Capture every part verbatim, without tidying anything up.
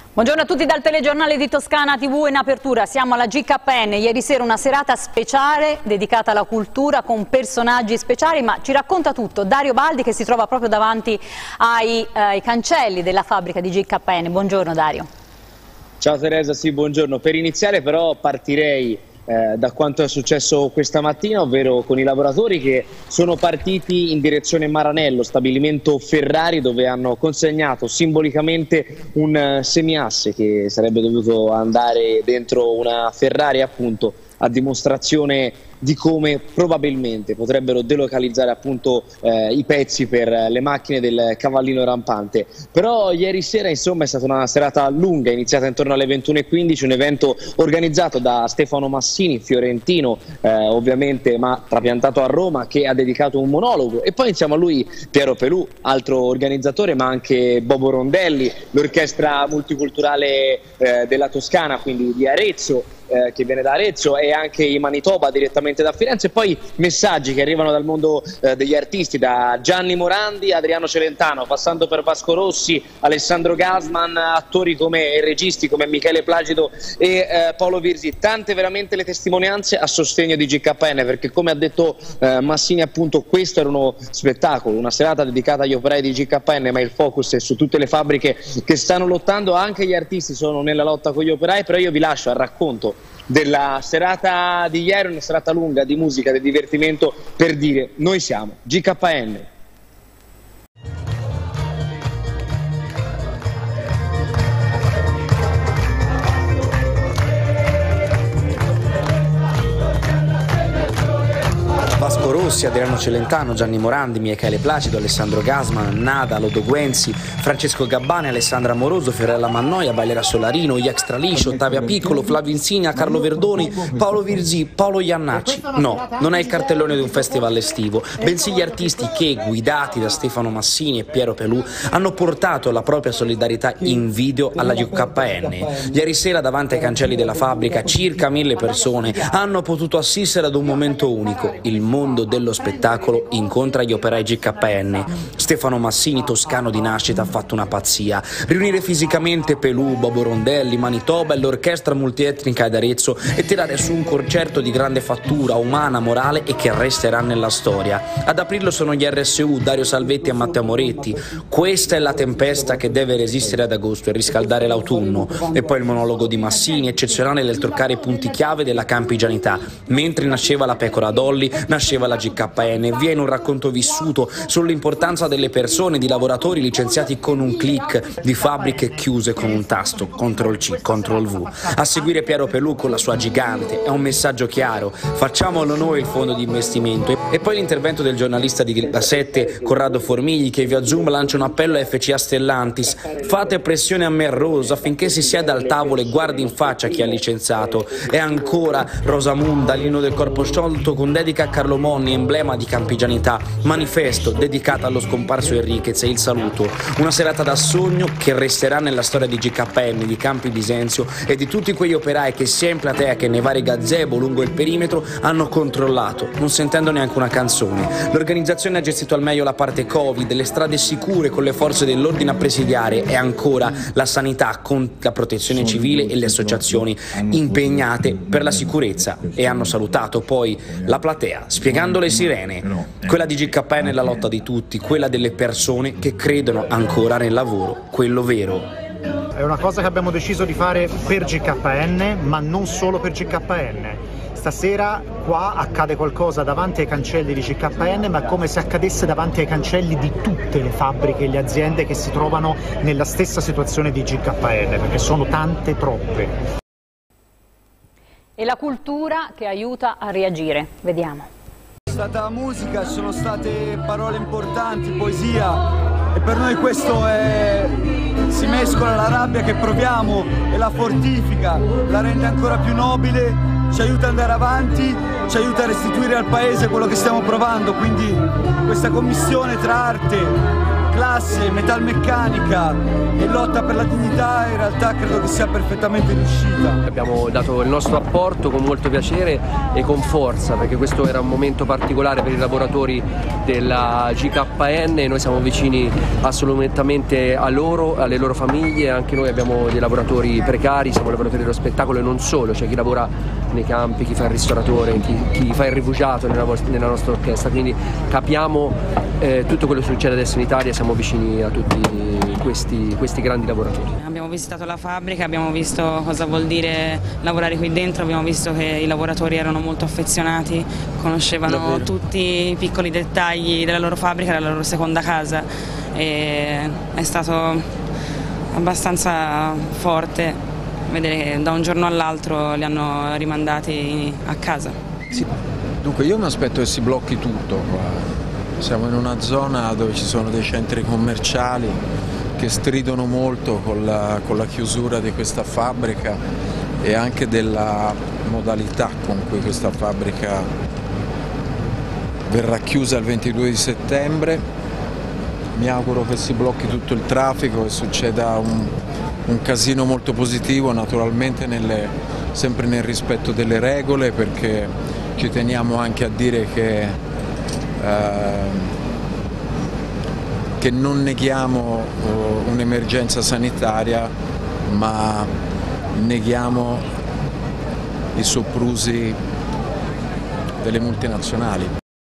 Buongiorno a tutti dal telegiornale di Toscana tivù. In apertura siamo alla G K N, ieri sera una serata speciale dedicata alla cultura con personaggi speciali, ma ci racconta tutto Dario Baldi che si trova proprio davanti ai, eh, ai cancelli della fabbrica di G K N. Buongiorno Dario. Ciao Teresa, sì, buongiorno. Per iniziare però partirei eh, da quanto è successo questa mattina, ovvero con i lavoratori che sono partiti in direzione Maranello, stabilimento Ferrari, dove hanno consegnato simbolicamente un uh, semiasse che sarebbe dovuto andare dentro una Ferrari, appunto a dimostrazione di come probabilmente potrebbero delocalizzare appunto eh, i pezzi per le macchine del cavallino rampante. Però ieri sera insomma è stata una serata lunga, iniziata intorno alle ventuno e quindici, un evento organizzato da Stefano Massini, fiorentino eh, ovviamente, ma trapiantato a Roma, che ha dedicato un monologo, e poi insieme a lui Piero Pelù, altro organizzatore, ma anche Bobo Rondelli, l'orchestra multiculturale eh, della Toscana, quindi di Arezzo, eh, che viene da Arezzo, e anche i Manitoba direttamente da Firenze. E poi messaggi che arrivano dal mondo eh, degli artisti, da Gianni Morandi, Adriano Celentano, passando per Vasco Rossi, Alessandro Gasman, attori come e registi come Michele Placido e eh, Paolo Virzi. Tante veramente le testimonianze a sostegno di G K N, perché come ha detto eh, Massini, appunto, questo era uno spettacolo, una serata dedicata agli operai di G K N, ma il focus è su tutte le fabbriche che stanno lottando. Anche gli artisti sono nella lotta con gli operai. Però io vi lascio al racconto della serata di ieri, una serata lunga di musica, di divertimento, per dire: noi siamo G K N. Vasco Rossi, Adriano Celentano, Gianni Morandi, Michele Placido, Alessandro Gasman, Nada, Lodo Guenzi, Francesco Gabbani, Alessandra Amoroso, Fiorella Mannoia, Bailera Solarino, Extra Liscio, Ottavia Piccolo, Flavio Insigna, Carlo Verdoni, Paolo Virzi, Paolo Iannacci. No, non è il cartellone di un festival estivo, bensì gli artisti che, guidati da Stefano Massini e Piero Pelù, hanno portato la propria solidarietà in video alla G K N. Ieri sera davanti ai cancelli della fabbrica circa mille persone hanno potuto assistere ad un momento unico. Il mondo dello spettacolo incontra gli operai G K N. Stefano Massini, toscano di nascita, ha fatto una pazzia: riunire fisicamente Pelù, Bobo Rondelli, Manitoba e l'orchestra multietnica ed Arezzo e tirare su un concerto di grande fattura umana, morale e che resterà nella storia. Ad aprirlo sono gli R S U, Dario Salvetti e Matteo Moretti. Questa è la tempesta che deve resistere ad agosto e riscaldare l'autunno. E poi il monologo di Massini, eccezionale nel toccare i punti chiave della campigianità. Mentre nasceva la pecora Dolly, nasceva la G K N. Viene un racconto vissuto sull'importanza delle persone, di lavoratori licenziati con un click, di fabbriche chiuse con un tasto, control C, control V. A seguire Piero Pelù con la sua Gigante. È un messaggio chiaro: facciamolo noi il fondo di investimento. E poi l'intervento del giornalista di La sette, Corrado Formigli, che via Zoom lancia un appello a F C A Stellantis: fate pressione a Merroso affinché si sieda al tavolo e guardi in faccia chi ha licenziato. E ancora Rosamunda, l'inno del corpo sciolto con dedica a Carlo Monni, emblema di campigianità. Manifesto dedicata allo scomparso Enriquez e il saluto. Una serata da sogno che resterà nella storia di G K N, di Campi Bisenzio e di tutti quegli operai che sia in platea che nei vari gazebo lungo il perimetro hanno controllato, non sentendo neanche una canzone. L'organizzazione ha gestito al meglio la parte Covid, le strade sicure con le forze dell'ordine a presidiare, e ancora la sanità con la protezione civile e le associazioni impegnate per la sicurezza. E hanno salutato poi la platea spiegando le sirene. Quella di G K N è la lotta di tutti, quella delle persone che credono ancora nel lavoro, quello vero. È una cosa che abbiamo deciso di fare per G K N, ma non solo per G K N. Stasera qua accade qualcosa davanti ai cancelli di G K N, ma è come se accadesse davanti ai cancelli di tutte le fabbriche e le aziende che si trovano nella stessa situazione di G K N, perché sono tante, troppe. E la cultura che aiuta a reagire. Vediamo. È stata musica, ci sono state parole importanti, poesia, e per noi questo è... si mescola la rabbia che proviamo e la fortifica, la rende ancora più nobile, ci aiuta ad andare avanti, ci aiuta a restituire al paese quello che stiamo provando. Quindi questa commissione tra arte, classe, metalmeccanica e lotta per la dignità, in realtà credo che sia perfettamente riuscita. Abbiamo dato il nostro apporto con molto piacere e con forza, perché questo era un momento particolare per i lavoratori della G K N e noi siamo vicini assolutamente a loro, alle loro famiglie. Anche noi abbiamo dei lavoratori precari, siamo lavoratori dello spettacolo e non solo, c'è chi lavora nei campi, chi fa il ristoratore, chi, chi fa il rifugiato nella, nella nostra orchestra, quindi capiamo eh, tutto quello che succede adesso in Italia, siamo vicini a tutti questi, questi grandi lavoratori. Abbiamo visitato la fabbrica, abbiamo visto cosa vuol dire lavorare qui dentro, abbiamo visto che i lavoratori erano molto affezionati, conoscevano Davvero? tutti i piccoli dettagli della loro fabbrica, della loro seconda casa, e è stato abbastanza forte vedere che da un giorno all'altro li hanno rimandati a casa. Sì. Dunque io mi aspetto che si blocchi tutto qua. Siamo in una zona dove ci sono dei centri commerciali che stridono molto con la, con la chiusura di questa fabbrica e anche della modalità con cui questa fabbrica verrà chiusa il ventidue di settembre. Mi auguro che si blocchi tutto il traffico, che succeda un, un casino molto positivo, naturalmente nelle, sempre nel rispetto delle regole, perché ci teniamo anche a dire che, eh, che non neghiamo uh, un'emergenza sanitaria, ma neghiamo i soprusi delle multinazionali.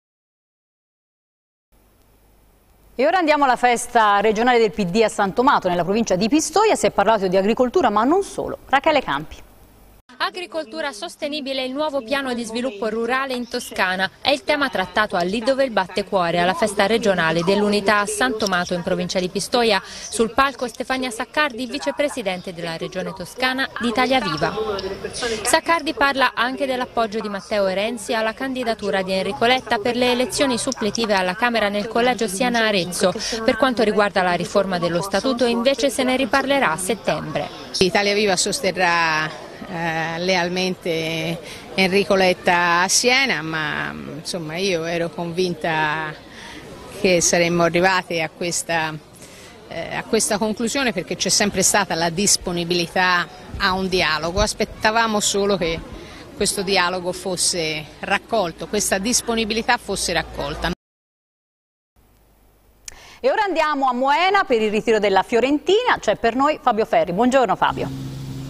E ora andiamo alla festa regionale del P D a San Tomato, nella provincia di Pistoia. Si è parlato di agricoltura, ma non solo. Rachele Campi. Agricoltura sostenibile e il nuovo piano di sviluppo rurale in Toscana è il tema trattato a Lì dove il batte cuore, alla festa regionale dell'Unità a San Tomato in provincia di Pistoia. Sul palco Stefania Saccardi, vicepresidente della regione toscana di Italia Viva. Saccardi parla anche dell'appoggio di Matteo Renzi alla candidatura di Enrico Letta per le elezioni suppletive alla Camera nel collegio Siena Arezzo. Per quanto riguarda la riforma dello statuto invece se ne riparlerà a settembre. Italia Viva sosterrà Eh, lealmente Enrico Letta a Siena, ma insomma io ero convinta che saremmo arrivati a questa, eh, a questa conclusione, perché c'è sempre stata la disponibilità a un dialogo. Aspettavamo solo che questo dialogo fosse raccolto, questa disponibilità fosse raccolta. E ora andiamo a Moena per il ritiro della Fiorentina. C'è per noi Fabio Ferri. Buongiorno Fabio.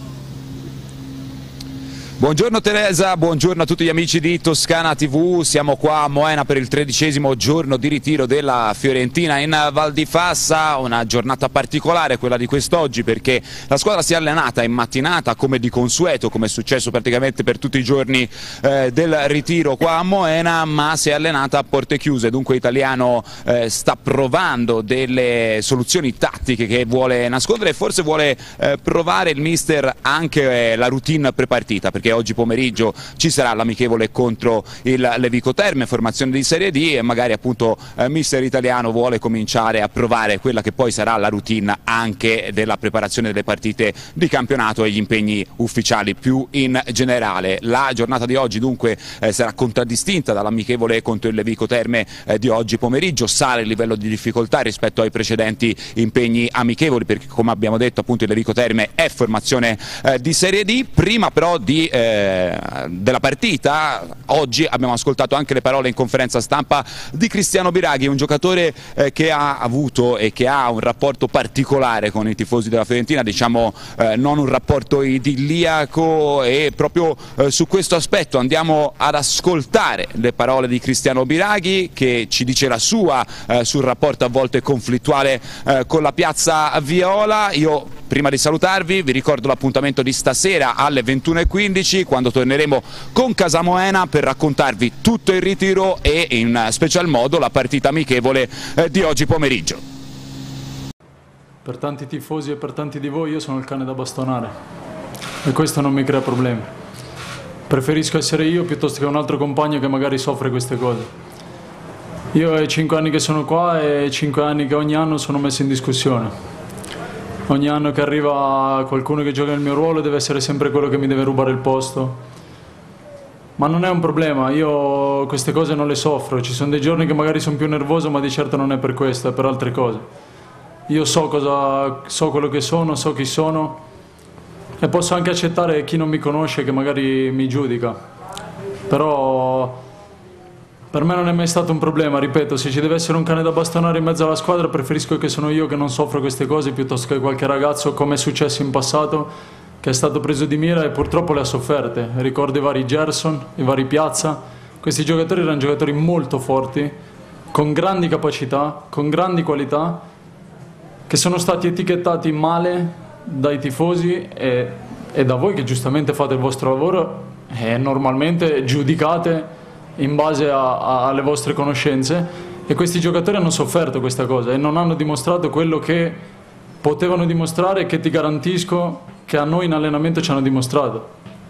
Buongiorno Teresa, buongiorno a tutti gli amici di Toscana tivù. Siamo qua a Moena per il tredicesimo giorno di ritiro della Fiorentina in Val di Fassa. Una giornata particolare quella di quest'oggi, perché la squadra si è allenata in mattinata come di consueto, come è successo praticamente per tutti i giorni eh, del ritiro qua a Moena, ma si è allenata a porte chiuse. Dunque Italiano eh, sta provando delle soluzioni tattiche che vuole nascondere e forse vuole eh, provare il mister anche eh, la routine prepartita, perché oggi pomeriggio ci sarà l'amichevole contro il Levico Terme, formazione di Serie D, e magari appunto eh, mister Italiano vuole cominciare a provare quella che poi sarà la routine anche della preparazione delle partite di campionato e gli impegni ufficiali più in generale. La giornata di oggi dunque eh, sarà contraddistinta dall'amichevole contro il Levico Terme eh, di oggi pomeriggio. Sale il livello di difficoltà rispetto ai precedenti impegni amichevoli, perché come abbiamo detto appunto il Levico Terme è formazione eh, di Serie D. Prima però di Eh, della partita, oggi abbiamo ascoltato anche le parole in conferenza stampa di Cristiano Biraghi, un giocatore eh, che ha avuto e che ha un rapporto particolare con i tifosi della Fiorentina, diciamo eh, non un rapporto idilliaco, e proprio eh, su questo aspetto andiamo ad ascoltare le parole di Cristiano Biraghi, che ci dice la sua eh, sul rapporto a volte conflittuale eh, con la piazza viola. Io prima di salutarvi vi ricordo l'appuntamento di stasera alle ventuno e quindici, quando torneremo con Casa Moena per raccontarvi tutto il ritiro e in special modo la partita amichevole eh, di oggi pomeriggio. Per tanti tifosi e per tanti di voi io sono il cane da bastonare e questo non mi crea problemi. Preferisco essere io piuttosto che un altro compagno che magari soffre queste cose. Io è cinque anni che sono qua e cinque anni che ogni anno sono messo in discussione. Ogni anno che arriva qualcuno che gioca nel mio ruolo deve essere sempre quello che mi deve rubare il posto. Ma non è un problema, io queste cose non le soffro. Ci sono dei giorni che magari sono più nervoso, ma di certo non è per questo, è per altre cose. io so, cosa, so quello che sono, so chi sono e posso anche accettare chi non mi conosce che magari mi giudica, però per me non è mai stato un problema, ripeto, se ci deve essere un cane da bastonare in mezzo alla squadra preferisco che sono io che non soffro queste cose piuttosto che qualche ragazzo, come è successo in passato, che è stato preso di mira e purtroppo le ha sofferte. Ricordo i vari Gerson, i vari Piazza, questi giocatori erano giocatori molto forti, con grandi capacità, con grandi qualità, che sono stati etichettati male dai tifosi e, e da voi che giustamente fate il vostro lavoro e normalmente giudicate in base a, a, alle vostre conoscenze, e questi giocatori hanno sofferto questa cosa e non hanno dimostrato quello che potevano dimostrare e che ti garantisco che a noi in allenamento ci hanno dimostrato.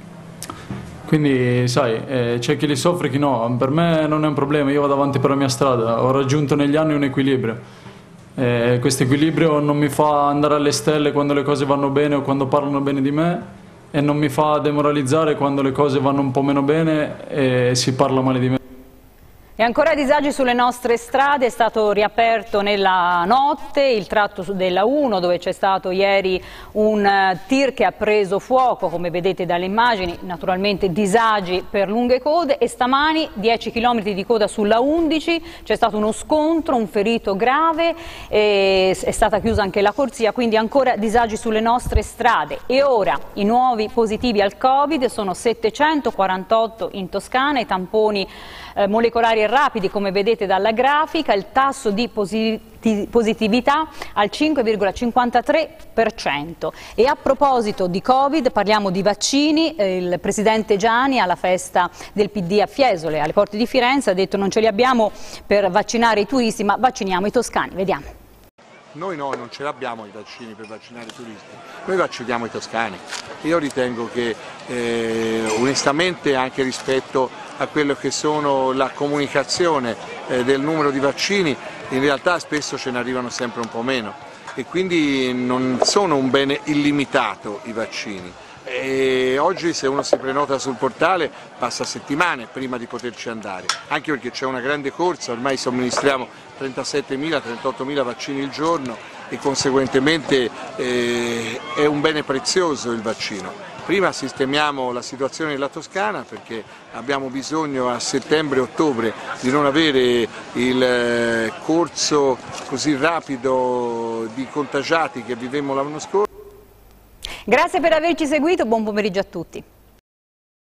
Quindi sai, eh, c'è chi li soffre e chi no, per me non è un problema, io vado avanti per la mia strada, ho raggiunto negli anni un equilibrio. Eh, questo equilibrio non mi fa andare alle stelle quando le cose vanno bene o quando parlano bene di me, e non mi fa demoralizzare quando le cose vanno un po' meno bene e si parla male di me. E ancora disagi sulle nostre strade, è stato riaperto nella notte il tratto della uno dove c'è stato ieri un tir che ha preso fuoco, come vedete dalle immagini, naturalmente disagi per lunghe code, e stamani dieci chilometri di coda sulla undici, c'è stato uno scontro, un ferito grave, e è stata chiusa anche la corsia, quindi ancora disagi sulle nostre strade. E ora i nuovi positivi al Covid sono settecentoquarantotto in Toscana, i tamponi eh, molecolari rapidi, come vedete dalla grafica, il tasso di positività al cinque virgola cinquantatré per cento. E a proposito di Covid parliamo di vaccini, il presidente Giani alla festa del P D a Fiesole, alle porte di Firenze, ha detto non ce li abbiamo per vaccinare i turisti ma vacciniamo i toscani, vediamo. Noi no, non ce l'abbiamo i vaccini per vaccinare i turisti, noi vacciniamo i toscani. Io ritengo che eh, onestamente, anche rispetto a quello che sono la comunicazione eh, del numero di vaccini, in realtà spesso ce ne arrivano sempre un po' meno e quindi non sono un bene illimitato i vaccini. E oggi se uno si prenota sul portale passa settimane prima di poterci andare, anche perché c'è una grande corsa, ormai somministriamo trentasettemila trentottomila vaccini al giorno e conseguentemente eh, è un bene prezioso il vaccino. Prima sistemiamo la situazione della Toscana perché abbiamo bisogno a settembre-ottobre di non avere il corso così rapido di contagiati che vivemmo l'anno scorso. Grazie per averci seguito, buon pomeriggio a tutti.